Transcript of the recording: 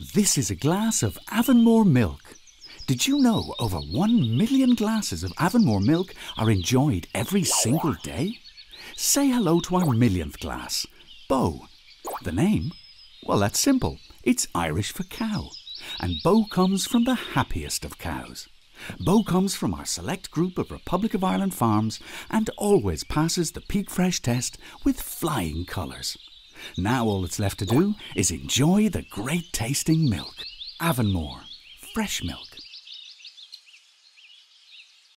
This is a glass of Avonmore milk. Did you know over 1 million glasses of Avonmore milk are enjoyed every single day? Say hello to our millionth glass, Bo. The name? Well, that's simple. It's Irish for cow. And Bo comes from the happiest of cows. Bo comes from our select group of Republic of Ireland farms and always passes the Peak Fresh test with flying colours. Now all that's left to do is enjoy the great tasting milk. Avonmore, fresh milk.